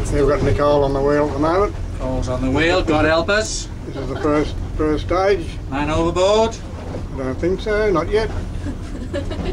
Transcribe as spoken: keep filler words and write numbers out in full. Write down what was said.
We've got Nicole on the wheel at the moment. Nicole's on the wheel, God help us. This is the first first stage. Man overboard. I don't think so, not yet.